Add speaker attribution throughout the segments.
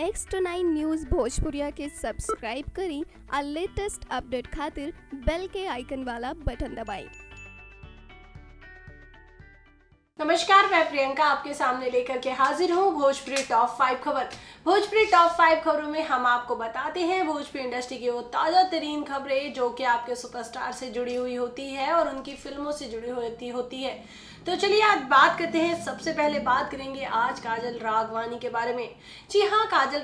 Speaker 1: Next9 news भोजपुरिया के subscribe करी और लेटेस्ट अपडेट खातिर बेल के आइकन वाला बटन दबाएं।
Speaker 2: नमस्कार, मैं प्रियंका आपके सामने लेकर के हाजिर हूँ भोजपुरी टॉप 5 खबर। भोजपुरी टॉप 5 खबरों में हम आपको बताते हैं भोजपुरी इंडस्ट्री की वो ताज़ा तरीन खबरें जो कि आपके सुपरस्टार से जुड़ी हुई होती है और उनकी फिल्मों से जुड़ी होती है। तो चलिए आज बात करते हैं। सबसे पहले बात करेंगे आज काजल राघवानी के बारे में। जी हाँ, काजल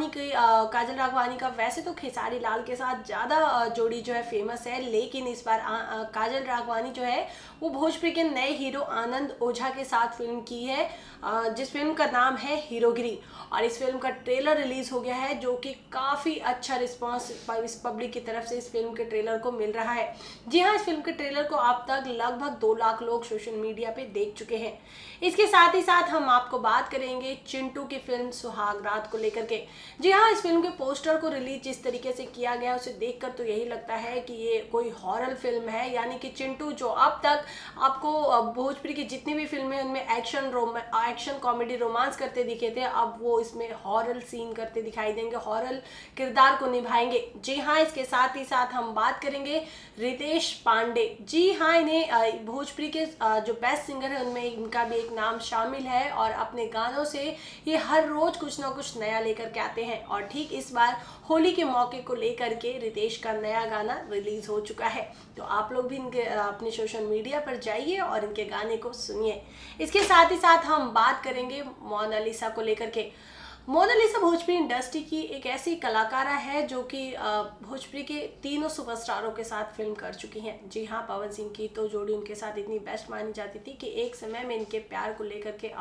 Speaker 2: राघवानी का वैसे तो खेसारी लाल के साथ ज़्यादा जोड़ी जो है फेमस है, लेकिन इस बार काजल राघवानी जो है वो भोजपुरी के नए हीरो आनंद ओझा के साथ फिल्म की है, जिस फिल्म का नाम है हीरोगिरी। और इस फिल्म का ट्रेलर रिलीज हो गया है जो कि काफ़ी अच्छा रिस्पांस इस पब्लिक की तरफ से इस फिल्म के ट्रेलर को मिल रहा है। जी हाँ, इस फिल्म के ट्रेलर को अब तक लगभग 2 लाख लोग सोशल मीडिया पे देख चुके हैं। इसके साथ ही साथ हम आपको बात करेंगे चिंटू की फिल्म सुहाग रात को लेकर के। जी हाँ, इस फिल्म के पोस्टर को रिलीज जिस तरीके से किया गया उसे देखकर तो यही लगता है कि ये कोई हॉरर फिल्म है, यानी कि चिंटू जो अब तक आपको भोजपुरी की जितनी भी फिल्में उनमें एक्शन कॉमेडी रोमांस करते दिखे थे, अब वो इसमें हॉरर सीन करते दिखाई देंगे, हॉरर किरदार को निभाएंगे। जी हाँ, इसके साथ ही साथ हम बात करेंगे रितेश पांडे। जी हाँ, इन्हें भोजपुरी के जो बेस्ट सिंगर है उनमें इनका भी एक नाम शामिल है और अपने गानों से ये हर रोज कुछ ना कुछ नया लेकर के आते हैं। और ठीक इस बार होली के मौके को लेकर के रितेश का नया गाना रिलीज हो चुका है, तो आप लोग भी इनके अपने सोशल मीडिया पर जाइए और इनके गाने को सुनिए। इसके साथ ही साथ हम बात करेंगे मोनालिसा को लेकर के। मोनालिसा भोजपुरी इंडस्ट्री की एक ऐसी कलाकारा है जो कि भोजपुरी के तीनों सुपरस्टारों के साथ फिल्म कर चुकी हैं। जी हाँ, पवन सिंह की तो जोड़ी उनके साथ इतनी बेस्ट मानी जाती थी कि एक समय में इनके प्यार को लेकर के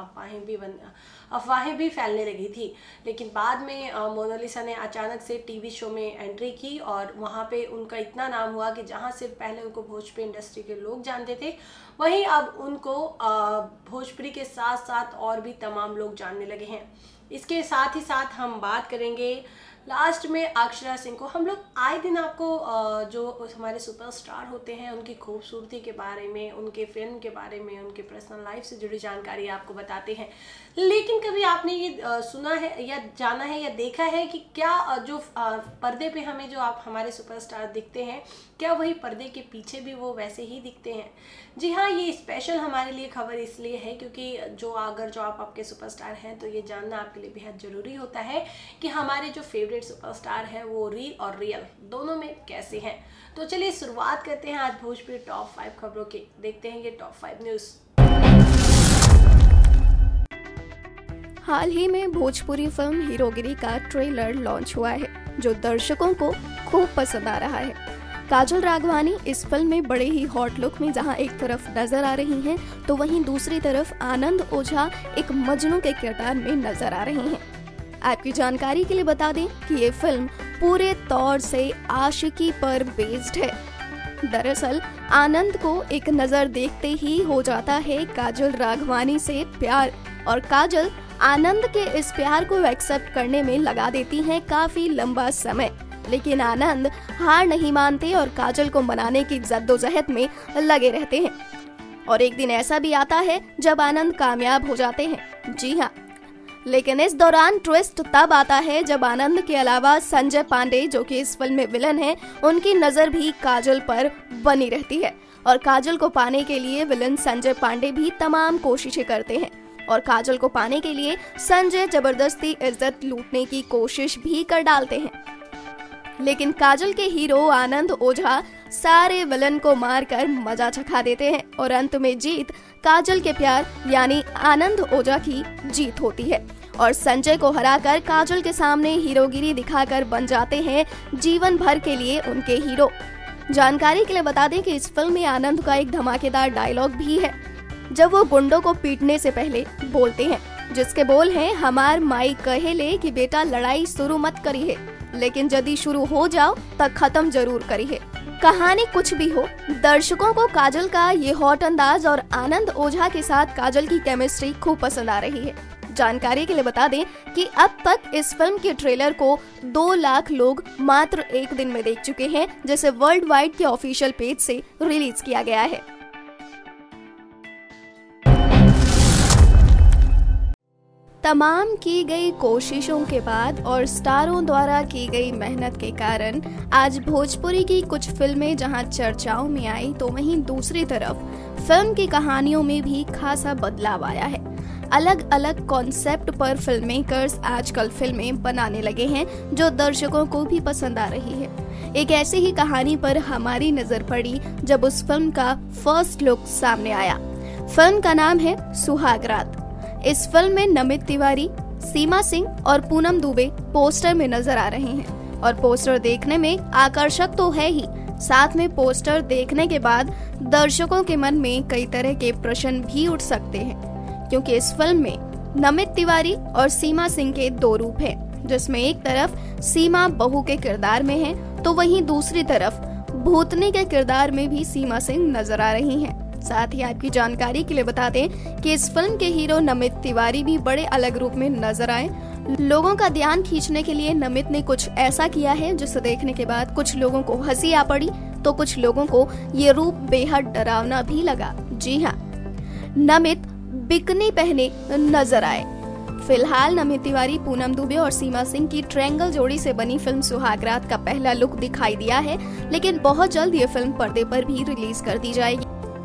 Speaker 2: अफवाहें भी फैलने लगी थी, लेकिन बाद में मोनालिसा ने अचानक से टीवी शो में एंट्री की और वहाँ पे उनका इतना नाम हुआ कि जहाँ सिर्फ पहले उनको भोजपुरी इंडस्ट्री के लोग जानते थे, वहीं अब उनको भोजपुरी के साथ साथ और भी तमाम लोग जानने लगे हैं। इसके साथ ही साथ हम बात करेंगे लास्ट में अक्षरा सिंह को। हम लोग आए दिन आपको जो हमारे सुपरस्टार होते हैं उनकी खूबसूरती के बारे में, उनके फिल्म के बारे में, उनके पर्सनल लाइफ से जुड़ी जानकारी आपको बताते हैं, लेकिन कभी आपने ये सुना है या जाना है या देखा है कि क्या जो पर्दे पे हमें जो आप हमारे सुपरस्टार दिखते हैं, क्या वही पर्दे के पीछे भी वो वैसे ही दिखते हैं? जी हाँ, ये स्पेशल हमारे लिए खबर इसलिए है क्योंकि जो आप आपके सुपरस्टार हैं तो ये जानना आपके लिए बेहद ज़रूरी होता है कि हमारे जो फेवरेट सुपरस्टार हैं वो रील और रियल दोनों में कैसे हैं। तो चलिए शुरुआत करते हैं आज भोजपुरी टॉप 5 खबरों की। देखते हैं ये टॉप 5 न्यूज़।
Speaker 1: हाल ही में भोजपुरी फिल्म हीरोगिरी का ट्रेलर लॉन्च हुआ है जो दर्शकों को खूब पसंद आ रहा है। काजल राघवानी इस फिल्म में बड़े ही हॉट लुक में जहां एक तरफ नजर आ रही हैं, तो वहीं दूसरी तरफ आनंद ओझा एक मजनू के किरदार में नजर आ रही हैं। आपकी जानकारी के लिए बता दें कि ये फिल्म पूरे तौर से आशिकी पर बेस्ड है। दरअसल आनंद को एक नजर देखते ही हो जाता है काजल राघवानी से प्यार और काजल आनंद के इस प्यार को एक्सेप्ट करने में लगा देती हैं काफी लंबा समय, लेकिन आनंद हार नहीं मानते और काजल को मनाने की जद्दोजहद में लगे रहते हैं। और एक दिन ऐसा भी आता है जब आनंद कामयाब हो जाते हैं। जी हाँ, लेकिन इस दौरान ट्विस्ट तब आता है जब आनंद के अलावा संजय पांडे जो कि इस फिल्म में विलन हैं, उनकी नजर भी काजल पर बनी रहती है और काजल को पाने के लिए विलन संजय पांडे भी तमाम कोशिशें करते हैं और काजल को पाने के लिए संजय जबरदस्ती इज्जत लूटने की कोशिश भी कर डालते हैं, लेकिन काजल के हीरो आनंद ओझा सारे विलन को मारकर मजा चखा देते हैं और अंत में जीत काजल के प्यार यानी आनंद ओझा की जीत होती है और संजय को हराकर काजल के सामने हीरोगिरी दिखाकर बन जाते हैं जीवन भर के लिए उनके हीरो। जानकारी के लिए बता दें कि इस फिल्म में आनंद का एक धमाकेदार डायलॉग भी है जब वो गुंडों को पीटने से पहले बोलते हैं, जिसके बोल हैं, हमार माई कहेले कि बेटा लड़ाई शुरू मत करी है, लेकिन यदि शुरू हो जाओ तब खत्म जरूर करी है। कहानी कुछ भी हो, दर्शकों को काजल का ये हॉट अंदाज और आनंद ओझा के साथ काजल की केमिस्ट्री खूब पसंद आ रही है। जानकारी के लिए बता दें कि अब तक इस फिल्म के ट्रेलर को 2 लाख लोग मात्र एक दिन में देख चुके हैं, जिसे वर्ल्ड वाइड के ऑफिशियल पेज से रिलीज किया गया है। तमाम की गई कोशिशों के बाद और स्टारों द्वारा की गई मेहनत के कारण आज भोजपुरी की कुछ फिल्में जहां चर्चाओं में आई, तो वहीं दूसरी तरफ फिल्म की कहानियों में भी खासा बदलाव आया है। अलग अलग कॉन्सेप्ट पर फिल्म मेकर्स आजकल फिल्में बनाने लगे हैं जो दर्शकों को भी पसंद आ रही है। एक ऐसी ही कहानी पर हमारी नजर पड़ी जब उस फिल्म का फर्स्ट लुक सामने आया। फिल्म का नाम है सुहागरात। इस फिल्म में नमित तिवारी, सीमा सिंह और पूनम दुबे पोस्टर में नजर आ रहे हैं और पोस्टर देखने में आकर्षक तो है ही, साथ में पोस्टर देखने के बाद दर्शकों के मन में कई तरह के प्रश्न भी उठ सकते हैं, क्योंकि इस फिल्म में नमित तिवारी और सीमा सिंह के दो रूप हैं, जिसमें एक तरफ सीमा बहू के किरदार में है तो वहीं दूसरी तरफ भूतनी के किरदार में भी सीमा सिंह नजर आ रही हैं। साथ ही आपकी जानकारी के लिए बता दें कि इस फिल्म के हीरो नमित तिवारी भी बड़े अलग रूप में नजर आए। लोगों का ध्यान खींचने के लिए नमित ने कुछ ऐसा किया है जिसे देखने के बाद कुछ लोगों को हंसी आ पड़ी तो कुछ लोगों को ये रूप बेहद डरावना भी लगा। जी हाँ, नमित बिकनी पहने नजर आए। फिलहाल नमित तिवारी, पूनम दुबे और सीमा सिंह की ट्रायंगल जोड़ी से बनी फिल्म सुहागरात का पहला लुक दिखाई दिया है, लेकिन बहुत जल्द ये फिल्म पर्दे पर भी रिलीज कर दी जाएगी।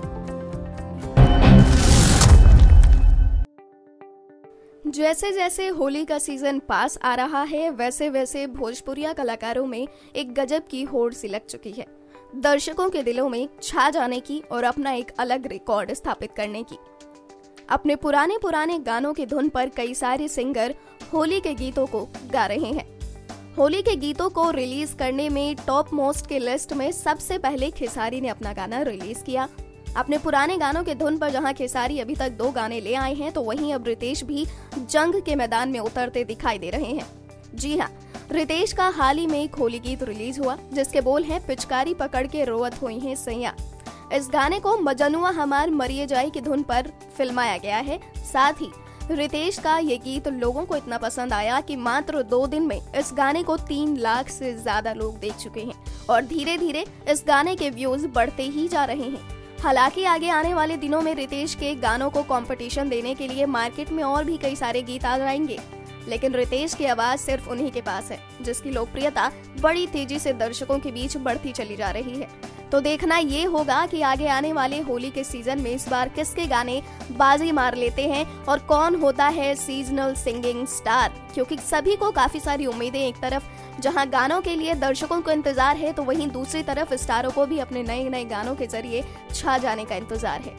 Speaker 1: जैसे जैसे होली का सीजन पास आ रहा है, वैसे वैसे भोजपुरिया कलाकारों में एक गजब की होड़ सी लग चुकी है, दर्शकों के दिलों में छा जाने की और अपना एक अलग रिकॉर्ड स्थापित करने की। अपने पुराने गानों की धुन पर कई सारे सिंगर होली के गीतों को गा रहे हैं। होली के गीतों को रिलीज करने में टॉप मोस्ट के लिस्ट में सबसे पहले खेसारी ने अपना गाना रिलीज किया। अपने पुराने गानों के धुन पर जहां खेसारी अभी तक 2 गाने ले आए हैं, तो वहीं अब रितेश भी जंग के मैदान में उतरते दिखाई दे रहे हैं। जी हाँ, रितेश का हाल ही में एक होली गीत रिलीज हुआ जिसके बोल हैं, पिचकारी पकड़ के रोवत हुई हैं सैया। इस गाने को मजनुआ हमार मरिए जाए की धुन पर फिल्माया गया है। साथ ही रितेश का ये गीत लोगों को इतना पसंद आया कि मात्र 2 दिन में इस गाने को 3 लाख से ज्यादा लोग देख चुके हैं और धीरे धीरे इस गाने के व्यूज बढ़ते ही जा रहे हैं। हालांकि आगे आने वाले दिनों में रितेश के गानों को कंपटीशन देने के लिए मार्केट में और भी कई सारे गीत आ जाएंगे, लेकिन रितेश की आवाज सिर्फ उन्हीं के पास है, जिसकी लोकप्रियता बड़ी तेजी से दर्शकों के बीच बढ़ती चली जा रही है। तो देखना ये होगा कि आगे आने वाले होली के सीजन में इस बार किसके गाने बाजी मार लेते हैं और कौन होता है सीजनल सिंगिंग स्टार, क्योंकि सभी को काफी सारी उम्मीदें। एक तरफ जहां गानों के लिए दर्शकों को इंतजार है, तो वहीं दूसरी तरफ स्टारों को भी अपने नए नए गानों के जरिए छा जाने का इंतजार है।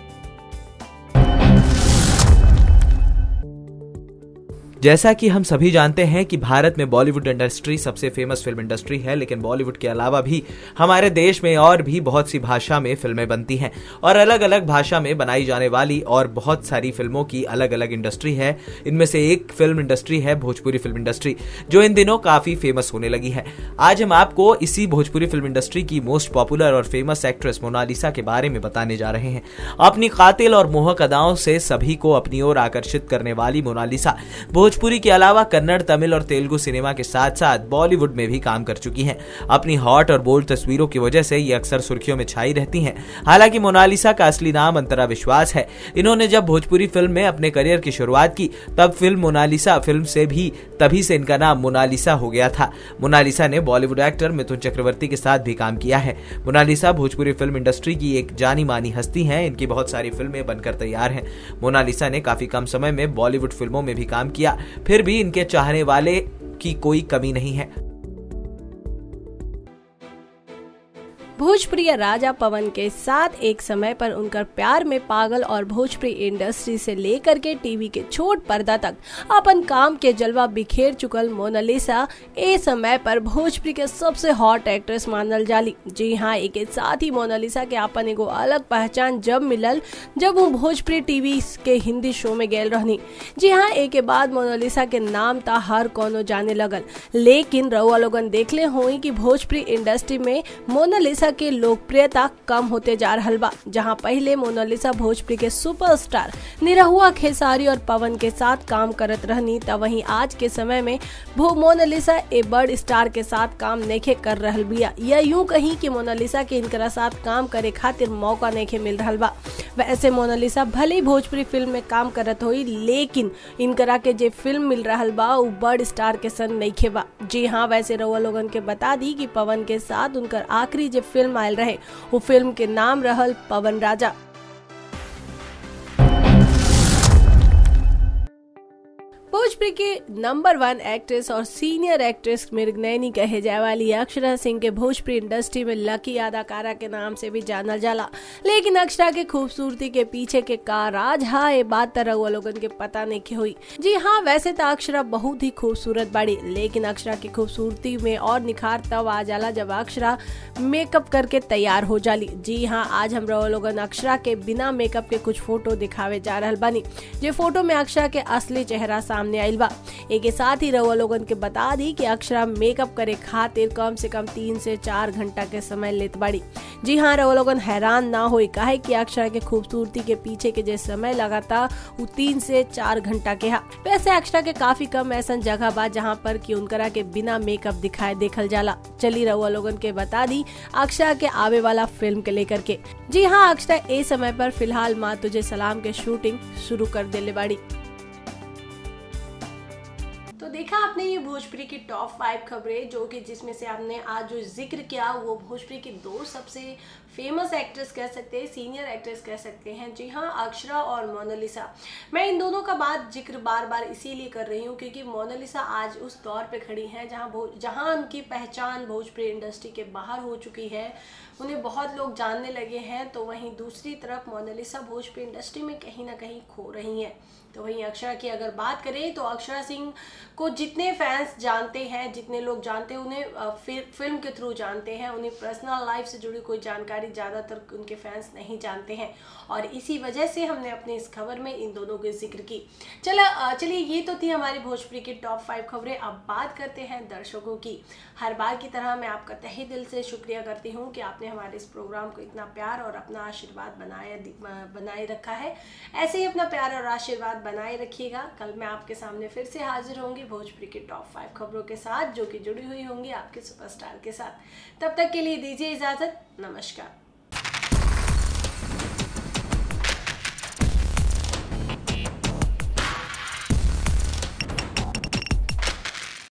Speaker 3: जैसा कि हम सभी जानते हैं कि भारत में बॉलीवुड इंडस्ट्री सबसे फेमस फिल्म इंडस्ट्री है, लेकिन बॉलीवुड के अलावा भी हमारे देश में और भी बहुत सी भाषा में फिल्में बनती हैं और अलग अलग भाषा में बनाई जाने वाली और बहुत सारी फिल्मों की अलग अलग इंडस्ट्री है। इनमें से एक फिल्म इंडस्ट्री है भोजपुरी फिल्म इंडस्ट्री, जो इन दिनों काफी फेमस होने लगी है। आज हम आपको इसी भोजपुरी फिल्म इंडस्ट्री की मोस्ट पॉपुलर और फेमस एक्ट्रेस मोनालिसा के बारे में बताने जा रहे हैं। अपनी कातिल और मोहक अदाओं से सभी को अपनी ओर आकर्षित करने वाली मोनालिसा भोजपुरी के अलावा कन्नड़, तमिल और तेलुगु सिनेमा के साथ साथ बॉलीवुड में भी काम कर चुकी हैं। अपनी हॉट और बोल्ड तस्वीरों की वजह से ये अक्सर सुर्खियों में छाई रहती हैं। हालांकि मोनालिसा का असली नाम अंतरा विश्वास है। इन्होंने जब भोजपुरी फिल्म में अपने करियर की शुरुआत की, तब फिल्म मोनालिसा फिल्म से भी तभी से इनका नाम मोनालिसा हो गया था। मोनालिसा ने बॉलीवुड एक्टर मिथुन चक्रवर्ती के साथ भी काम किया है। मोनालिसा भोजपुरी फिल्म इंडस्ट्री की एक जानी मानी हस्ती हैं। इनकी बहुत सारी फिल्में बनकर तैयार हैं। मोनालिसा ने काफी कम समय में बॉलीवुड फिल्मों में भी काम किया, फिर भी इनके चाहने वाले की कोई कमी नहीं है।
Speaker 2: भोजप्रिय राजा पवन के साथ एक समय पर उनका प्यार में पागल और भोजपुरी इंडस्ट्री से लेकर के टीवी के छोट पर्दा तक अपन काम के जलवा बिखेर चुकल मोनालिसा ए समय पर भोजपुरी के सबसे हॉट एक्ट्रेस मानल जाली। जी हाँ, एक साथ ही मोनालिसा के अपन एगो अलग पहचान जब मिलल जब वो भोजपुरी टीवी के हिंदी शो में गेल रहनी। जी हाँ, एक के बाद मोनालिसा के नाम ता हर कोनो जाने लगल, लेकिन रउआ लोगन देखले होई कि भोजपुरी इंडस्ट्री में मोनालिसा के लोकप्रियता कम होते जा रहल बा। जहां पहले मोनालिसा भोजपुरी के सुपरस्टार निरहुआ, खेसारी और पवन के साथ काम करत रहनी, तब वहीं आज के समय में मोनालिसा ए बड़ स्टार के साथ काम नेखे कर रहल बिया। या यूं कहीं कि मोनालिसा के इनकरा साथ काम करे खातिर मौका नेखे मिल रहल बा। वैसे मोनालिसा भले ही भोजपुरी फिल्म में काम करत हुई, लेकिन इनकरा के जे फिल्म मिल रहल बा उ बड़ स्टार के सन नइखे बा। जी हाँ, वैसे रउआ लोगन के बता दी कि पवन के साथ उनकर आखिरी जे फिल्म आयल रहे वो फिल्म के नाम रहल पवन राजा। भोजपुरी के नंबर 1 एक्ट्रेस और सीनियर एक्ट्रेस मृगनयनी कहे जाए वाली अक्षरा सिंह के भोजपुरी इंडस्ट्री में लकी अदाकारा के नाम से भी जाना जाला। लेकिन अक्षरा के खूबसूरती के पीछे के का राज हा, ये बात तरह हुआ लोगन के पता नहीं की हुई। जी हाँ, वैसे तो अक्षरा बहुत ही खूबसूरत बाड़ी, लेकिन अक्षरा की खूबसूरती में और निखार तब आ जाला जब अक्षरा मेकअप करके तैयार हो जाली। जी हाँ, आज हम लोगन अक्षरा के बिना मेकअप के कुछ फोटो दिखावे जा रहल बानी। जे फोटो में अक्षरा के असली चेहरा सामने आइल बा। एक साथ ही रउआ लोगन के बता दी कि अक्षरा मेकअप करे खातिर कम से कम 3 से 4 घंटा के समय लेत बाड़ी। जी हाँ, रउआ लोगन हैरान ना होई, काहे कि अक्षरा के खूबसूरती के पीछे के जे समय लगा था वो 3 से 4 घंटा के हा। वैसे अक्षरा के काफी कम ऐसा जगह बा जहाँ पर कि उनकरा के बिना मेकअप दिखाए देखल जाला। चली रउआ लोगन के बता दी अक्षरा के आवे वाला फिल्म के लेकर के। जी हाँ, अक्षरा ए समय पर फिलहाल माँ तुझे सलाम के शूटिंग शुरू कर देले बाड़ी। तो देखा आपने ये भोजपुरी की टॉप 5 खबरें, जो कि जिसमें से आपने आज जो जिक्र किया वो भोजपुरी की 2 सबसे फेमस एक्ट्रेस कह सकते हैं, सीनियर एक्ट्रेस कह सकते हैं। जी हाँ, अक्षरा और मोनालिसा। मैं इन दोनों का बात जिक्र बार बार इसीलिए कर रही हूँ क्योंकि मोनालिसा आज उस दौर पे खड़ी हैं जहाँ उनकी पहचान भोजपुरी इंडस्ट्री के बाहर हो चुकी है, उन्हें बहुत लोग जानने लगे हैं। तो वहीं दूसरी तरफ मोनालिसा भोजपुरी इंडस्ट्री में कहीं ना कहीं खो रही हैं। तो वहीं अक्षरा की अगर बात करें तो अक्षरा सिंह को जितने फैंस जानते हैं, जितने लोग जानते हैं, उन्हें फिल्म के थ्रू जानते हैं। उन्हें पर्सनल लाइफ से जुड़ी कोई जानकारी ज़्यादातर उनके फैंस नहीं जानते हैं, और इसी वजह से हमने अपनी इस खबर में इन दोनों की जिक्र की। चलिए ये तो थी हमारी भोजपुरी की टॉप 5 खबरें। अब बात करते हैं दर्शकों की। हर बार की तरह मैं आपका तहे दिल से शुक्रिया करती हूँ कि आपने हमारे इस प्रोग्राम को इतना प्यार और अपना आशीर्वाद बनाए रखा है। ऐसे ही अपना प्यार और आशीर्वाद बनाए रखिएगा। कल मैं आपके सामने फिर से हाजिर होंगी भोजपुरी की टॉप 5 खबरों के साथ, जो कि जुड़ी हुई होंगी आपके सुपरस्टार के साथ। तब तक के लिए दीजिए इजाजत। नमस्कार।